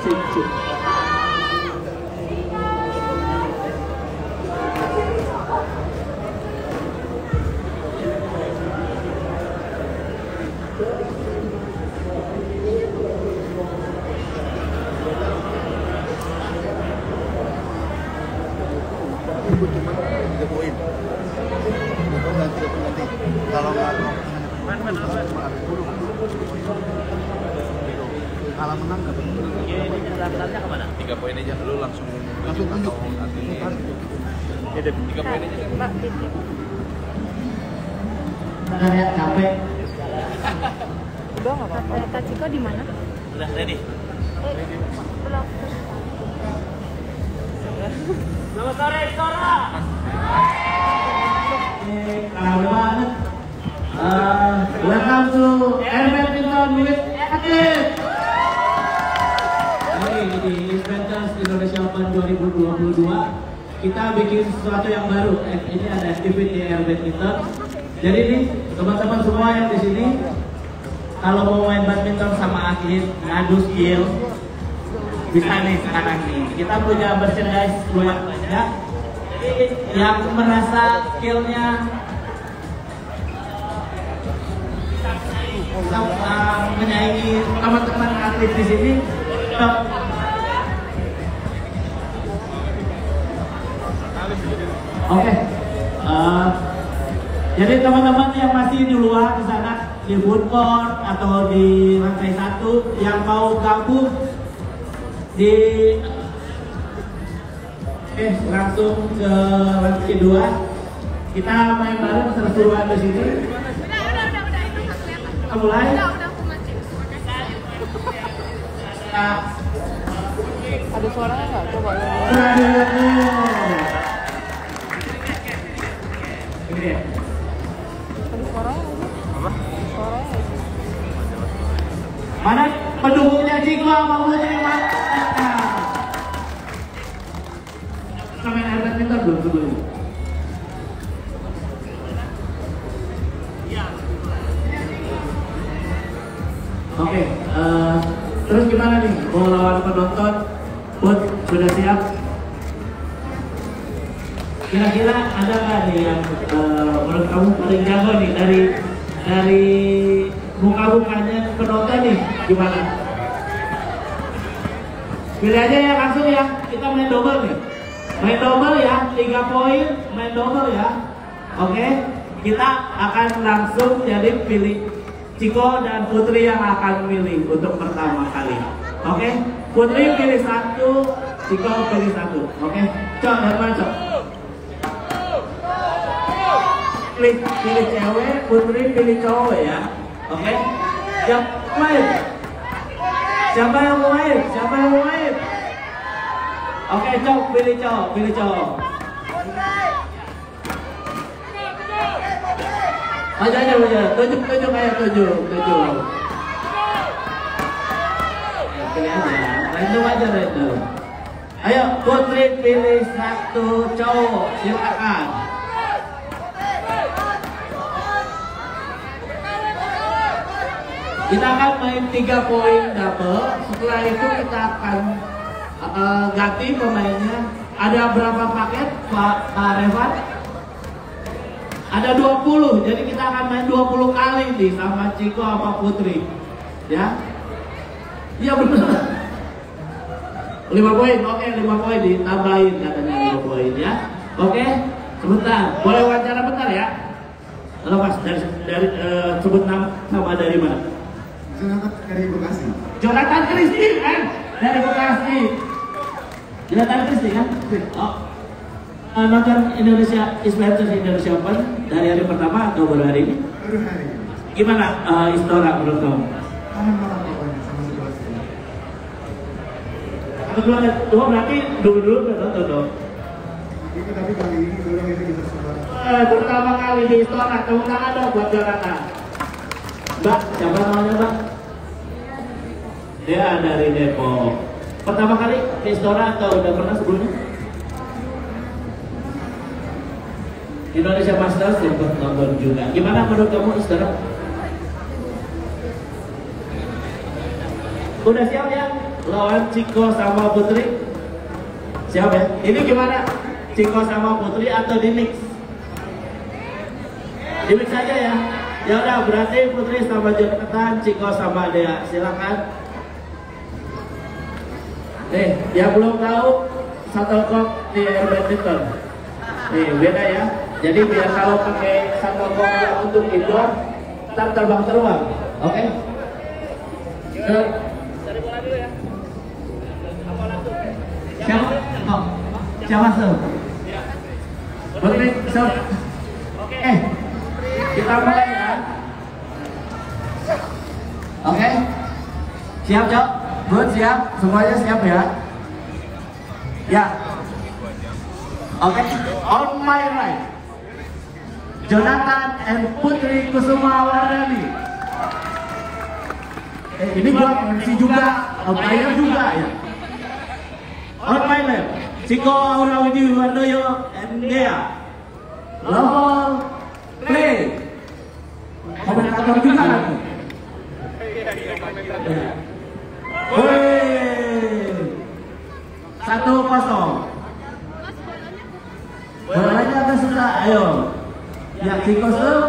Sip, sip. Kalau kalah menang nggak betul. Daftarnya kemana? 3 poin aja, lu langsung tunjuk. Ya deh, 3 poin aja. Mbak, titip. Udah ya, capek. Udah nggak apa-apa. Kak Ciko di mana? Udah ready. Belum. Selamat sore, Sora. Kalah banget. Welcome to Air Badminton with Akil. Hari di Inventors Indonesia Open 2022 kita bikin sesuatu yang baru. Ini ada activity Air Badminton. Jadi nih teman-teman semua yang di sini kalau mau main badminton sama Akil, ngadu skill, bisa nih sekarang nih. Kita punya merchandise banyak. Yang merasa skillnya menyaingi teman-teman atlet di sini. Oke. Jadi teman-teman yang masih di luar di sana di food court atau di lantai 1 yang mau gabung di langsung ke lantai 2. Kita main bareng seru-seruan di sini. Udah, mulai. Udah, aku mancing. Ada suaranya nggak? Coba ya. Ini dia. Ada suaranya nggak? Apa? Suaranya nggak? Mana pendukungnya Ciko sama Putri? Kita main air badminton belum sebelum? Oke, terus gimana nih? Mau lawan penonton? Put, sudah siap? Kira-kira ada nggak nih yang menurut kamu paling jago nih dari muka-mukanya penonton nih? Gimana? Pilih aja ya langsung ya, kita main double nih. Main double ya, 3 poin, main double ya. Oke, kita akan langsung jadi pilih Ciko dan Putri yang akan milih untuk pertama kali. Oke, Putri pilih 1, Ciko pilih 1. Oke, Cok, dan mana Cok? Pilih cewek, Putri pilih cowok ya. Oke, siap main. Siapa yang mau main? Siapa yang mau main? Oke, Cok, pilih cowok, pilih cowok. Aja, tunjuk aja, tunjuk. Pilih aja, random aja, random. Ayo, Putri pilih 1 cowok, silakan. Kita akan main 3 poin double. Setelah itu kita akan ganti pemainnya. Ada berapa paket, Pak Revan? Ada 20, jadi kita akan main 20 kali nih sama Ciko sama Putri. Ya? Iya bener. 5 poin, oke 5 poin ditambahin katanya 5 poin ya. Oke, sebentar. Boleh wawancara bentar ya? Lepas dari sebut nama dari mana? Jonathan dari Bekasi. Jonathan Kristi kan? Dari Bekasi. Jonathan Kristi kan? Oh. Nonton Indonesia Inventors Indonesia Open dari hari pertama atau baru hari ini? Baru hari ini. Gimana Istora menurut kamu? Malam pokoknya sama situasi. Dua berarti dulu nonton dong. Itu tapi kali ini dorong itu bisa sebar. Pertama kali di Istora, tepuk tangan dong buat Jonathan. Mbak, siapa namanya Mbak? Dia dari Depok. Pertama kali di Istora atau udah pernah sebelumnya? Indonesia Masters sempat nonton juga. Gimana menurut kamu Istora? Udah siap ya? lawan Ciko sama Putri. Siap ya? Ini gimana? Ciko sama Putri atau di mix? Di mix aja ya. Ya udah, berarti Putri sama Jonathan, Ciko sama Dea. Silakan. Nih, yang belum tahu shuttlecock di air badminton. Nih, beda ya. Jadi biar kalau pakai shuttlecock untuk indoor, ntar terbang-terbang. Oke? Cari bola dulu ya. Apa langsung? Siapa? Oh, siapa tuh? Putri, so. Oke. Kita mulai ya. Oke? Siap, Jok? Good, siap? Semuanya siap ya? Ya. Oke, on my right, Jonathan and Putri Kusuma Wardani. Ini buat MC juga, player juga ya. On my left, Ciko Aurawidi Wardoyo and Dea. Level play. Komentator juga nanti. Woi, 1-0. Bolanya agak susah, ayo. Yang Ciko serve,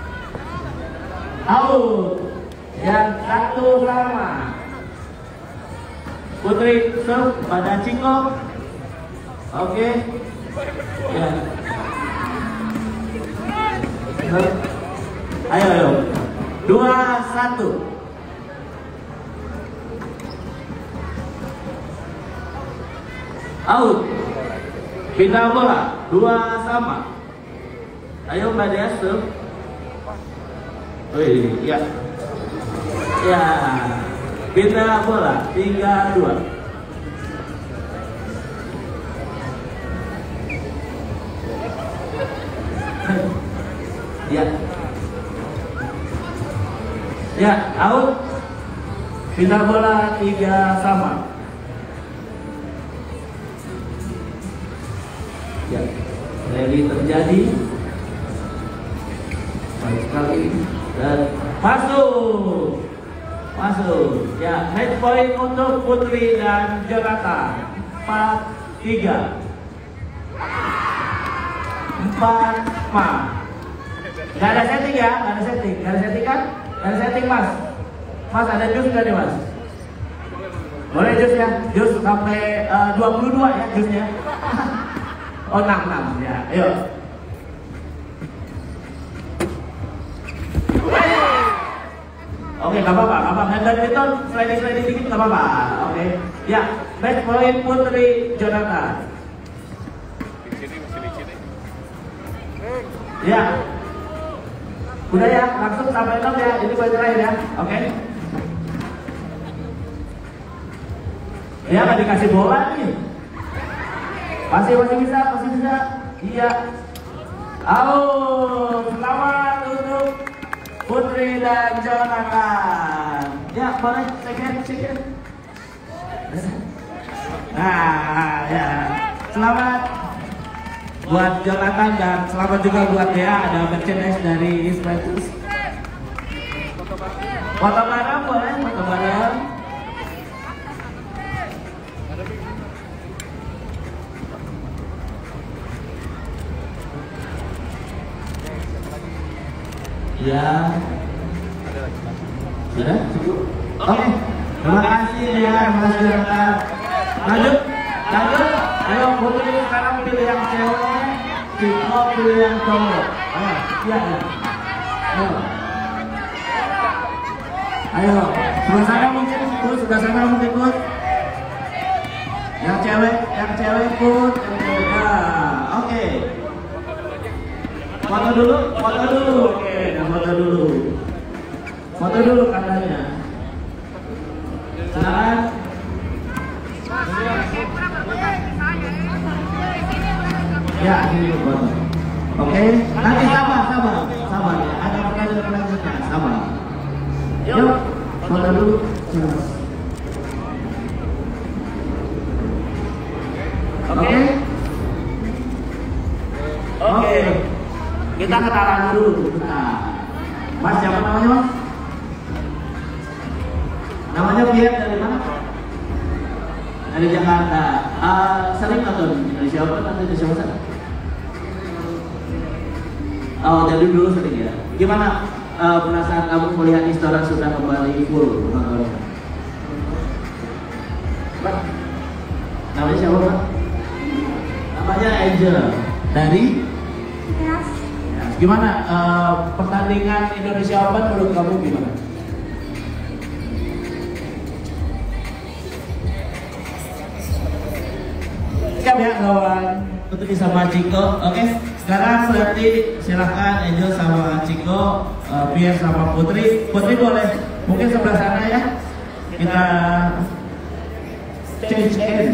out. Yang satu lama. Putri serve pada Ciko. Oke. Ya. Ayo. 2-1. Out. Pindah bola, 2 sama. Ayo Mbak Dea serve. Wih, ya. Ya. Pindah bola, 3-2. Ya. Ya, out. Pindah bola 3 sama. Ya, rally terjadi. Baik sekali dan masuk. Ya, match point untuk Putri dan Jonathan. 4-3. 4-5. Gak ada setting ya, gak ada setting kan? Gak ada setting mas. Mas ada jus nggak nih mas? Boleh jus ya, jus sampai 22 ya jusnya. Oh 6 ya, ayo. Oke, nggak apa-apa. Badminton sliding dikit nggak apa-apa. Oke, ya. Match point Putri Jonathan. Ya. Udah ya, langsung sampai 6 ya. Ini poin terakhir ya. Oke. Ya, nggak dikasih bola nih. Masih bisa. Iya. Selamat untuk Putri dan Jonathan. Ya, boleh second. Nah, ya. Selamat buat Jonathan dan selamat juga buat Dea. Ada merchandise dari Juventus. Foto bareng boleh, foto bareng. Ya. Sudah? Cukup? Oke. Terima kasih ya, Mas Jonathan. Lanjut. Ayo Putri sekarang pilih yang cewek, Ciko pilih yang cowok. Ayo, iya. Ayo, sebelah sana mungkin ikut. Yang cewek ikut. Nah, oke. Foto dulu. Oke, foto dulu katanya. Silakan. Ya, ini foto. Oke, nanti sabar. Ada pertanyaan sama. Yuk, foto dulu. Oke. Kita kenalan dulu. Mas, siapa namanya mas? Namanya Pierre dari mana? Dari Jakarta. Sering nonton Indonesia Open atau Indonesia Master? Oh, dari dulu sering ya. Gimana perasaan kamu melihat Istora sudah kembali full penontonnya? Pak, namanya siapa Pak? Namanya Angel. Dari? Yes. Gimana pertandingan Indonesia Open menurut kamu gimana? Siap ya lawan Putri sama Ciko. Oke, sekarang berarti silahkan Angel sama Ciko, Pierre sama Putri. Putri boleh mungkin sebelah sana ya. Kita change in.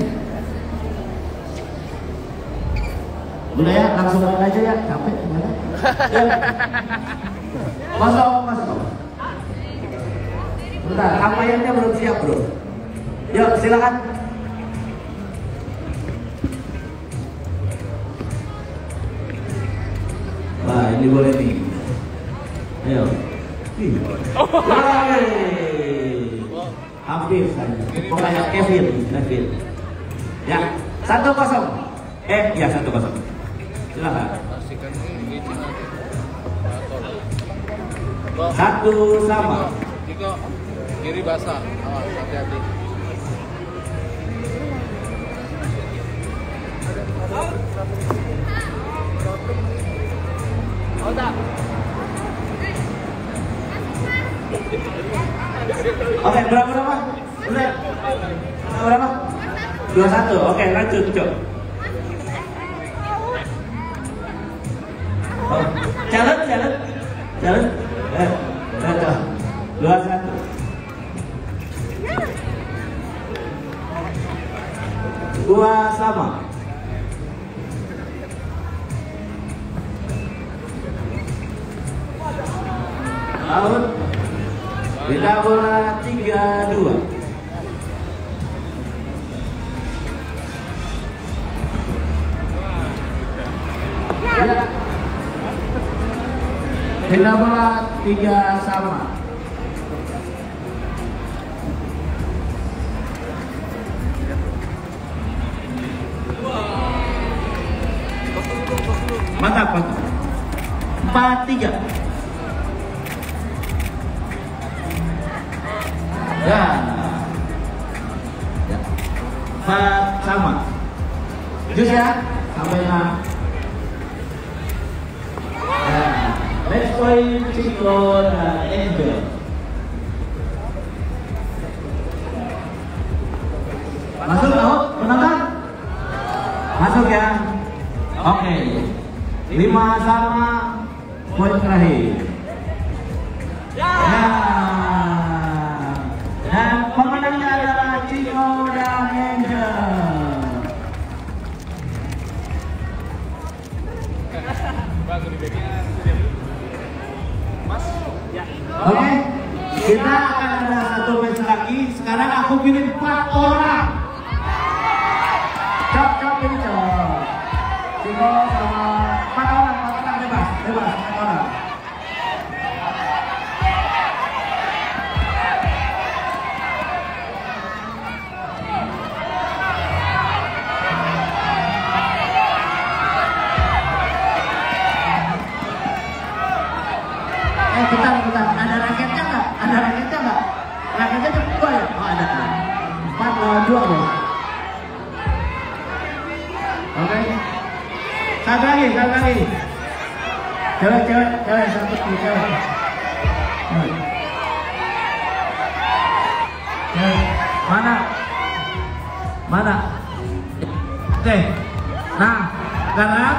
Udah ya, langsung aja ya, capek gimana? Kosong. Bentar, kampanyenya belum siap bro. Yuk silakan. Wah ini boleh nih. Ayo. Hampir saja. Pokoknya Kevin. Ya, 1-0. Ya 1-0. Silakan. 1-1. Ciko, kiri basah. Awas, hati-hati. Oke, berapa? Udah. Berapa? 2-1. Oke, lanjut, Cok. Oh, challenge. 2-1. Dua sama. Out. Bila bola 3-2. Ya. Bila bola 3 sama. Mantap. 4-3. Ya. 4 sama. Jus ya. Sampai 6. Ya. Match point Ciko dan Angel. Masuk out, penonton? Masuk ya. Oke. 5 sama. Poin terakhir. Ya. Dan pemenangnya adalah Ciko dan Angel. Oke, kita akan ada satu match lagi. Sekarang aku pilih 4 orang. Cok pilih cok. Ciko sama 4 orang bebas 4 orang. Bentar, ada raketnya nggak? Raketnya cuma 2 ya? Oh ada 4 lawan 2 bos. Oke. Satu lagi. Cewek, satu cewek. Mana? Oke. Nah, sekarang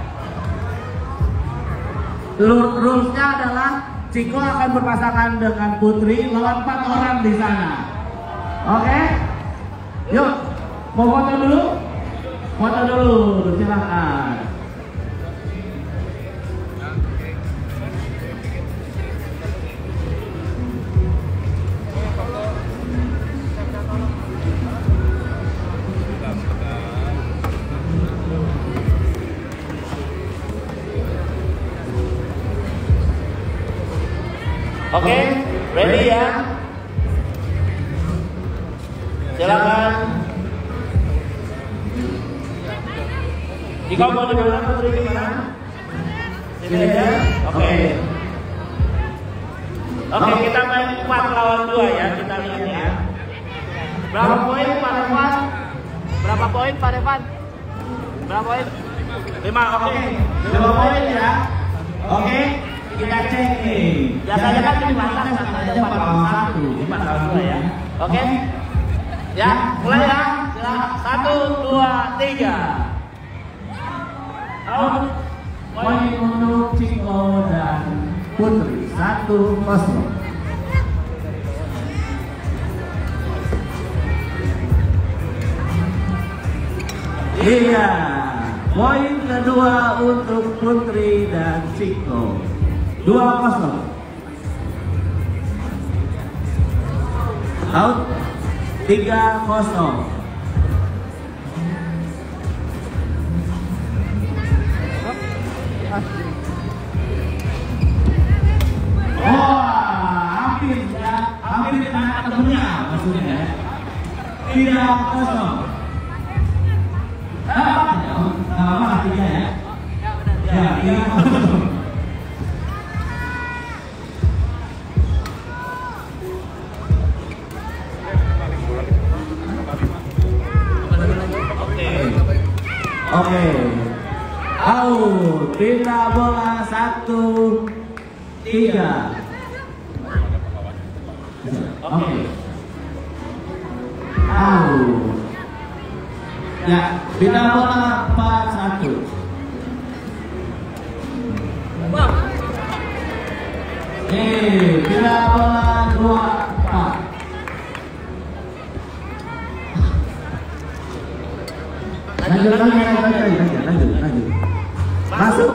rulesnya adalah Ciko akan berpasangan dengan Putri lawan 4 orang di sana. Oke? Yuk, mau foto dulu? Foto dulu, silahkan. Oke, ready ya? Silakan. Jika mau di mana, Putri di mana? Sini aja. Oke. Oke, kita main 4 lawan 2 ya. Kita lihat ya. Berapa poin Pak Revan? Berapa poin Pak Revan? Berapa poin? 5, oke. 5 poin ya. Oke, kita cek nih. Biasanya kan di batas aja 4 lawan 1. 4 lawan 2 ya. Oke. Ya, mulai ya. Silakan. 1, 2, 3. Out. Poin untuk Ciko dan Putri. 1-0. Iya, poin kedua untuk Putri dan Ciko. 2-0. Out. 3-0. Hampir ya, hampir kena temennya maksudnya ya. 3-0. Apa artinya ya? Ya, 3-0. Oke. Out. Pindah bola 1-3. Oke. Out. Ya, pindah bola 4-1. Pindah bola 2-4. Lanjut. Masuk.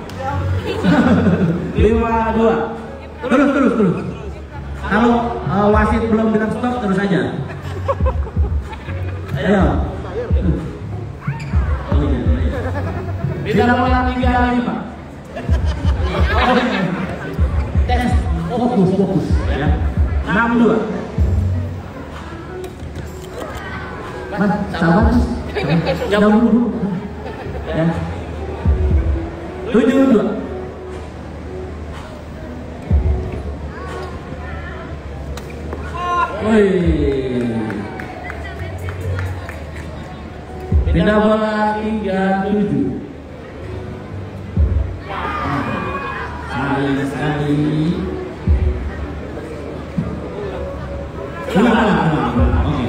5-2. Terus. Kalau wasit belum bilang stop, terus aja. Ayo. Pindah bola 3-5. Tes. Fokus. Ya. 6-2. Mas, sabar. Jauh dulu. Ya. 7-2. Woi. Pindah bola 3-7. Sekali. Oke.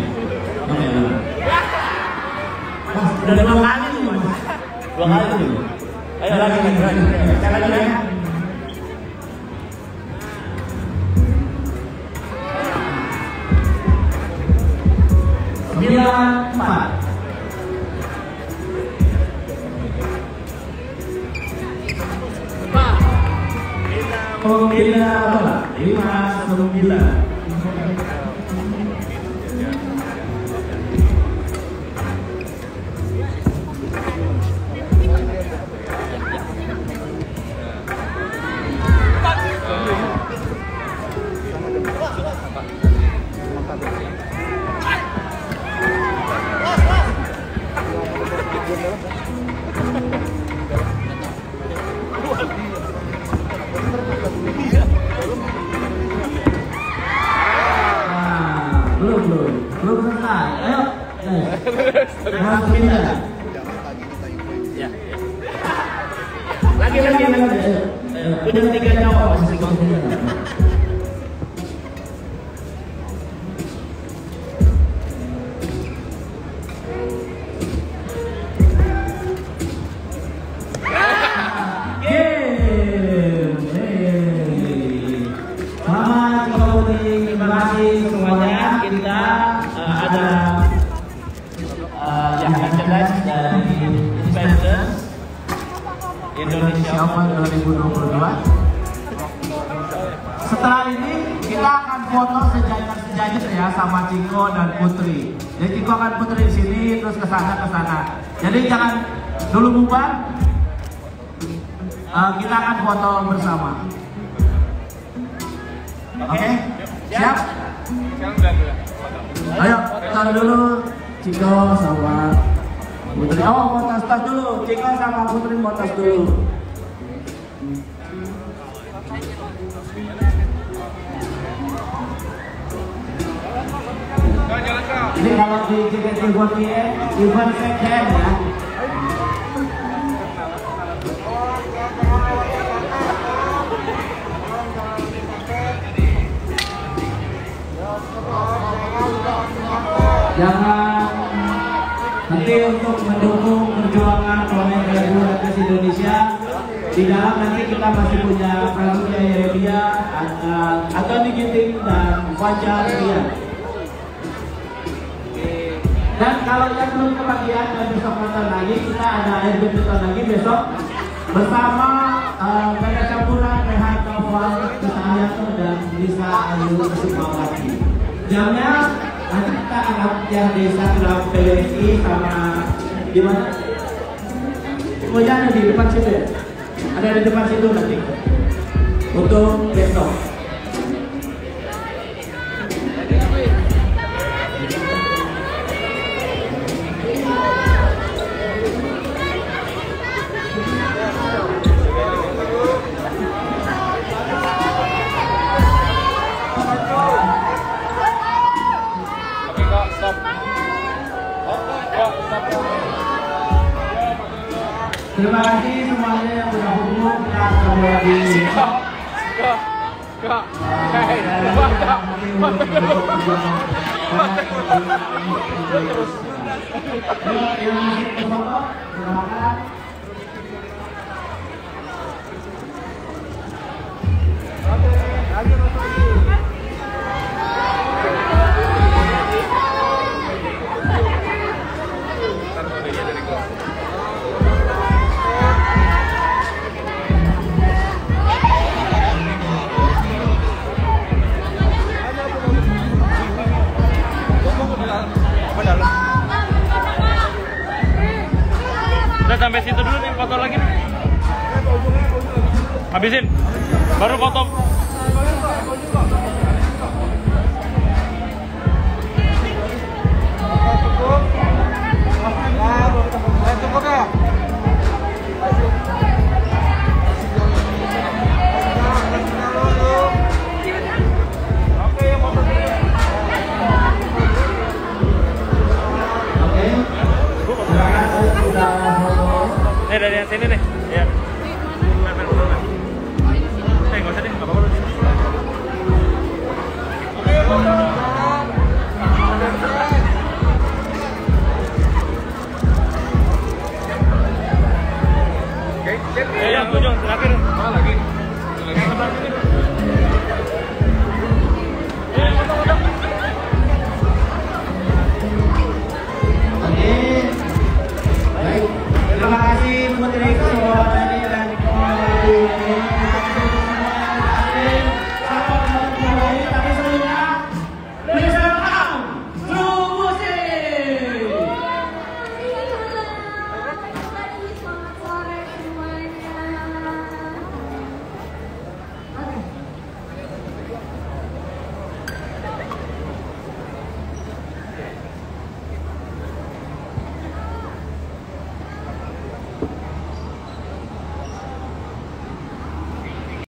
Mas, udah 2 kali tuh, Mas. 2 kali tuh. Ayo lagi. Saya lagi ya. Empat. Pindah bola 5-9. Belum selesai. Ayo. Langsung pindah. Ya. Lagi. Udah 3 nyawa masih kosong. Indonesia Open 2022. Setelah ini kita akan foto sejajar ya sama Ciko dan Putri. Jadi Ciko akan Putri di sini terus ke sana. Jadi jangan dulu bubar. Kita akan foto bersama. Oke? Siap? Sekarang udah. Ayo, taruh dulu Ciko sama Putri, oh mau tas dulu. Ciko sama Putri mau tas dulu. Ini kalau di JKT48 event second ya. Jangan nanti untuk mendukung perjuangan pemain Ragas Indonesia. Di dalam nanti kita masih punya Pramudia Yeremia, Antoni Ginting dan Fajar Rian. Dan kalau yang belum kebagian dan besok nonton lagi, kita ada ARB nonton lagi besok bersama Gaya Campuran, Rehan Taufan, Kesahayato dan Lisa Ayu Sukmawati. Jamnya nanti kita akan yang di Instagram PWSI sama di mana? Pokoknya ada di depan situ ya? Ada di depan situ nanti untuk besok. Terima kasih semuanya yang sudah hubung. Kita ketemu lagi. Udah sampai situ dulu nih, foto lagi nih. Habisin, baru foto. Dari yang sini nih, ya. Nggak usah deh, nggak apa-apa.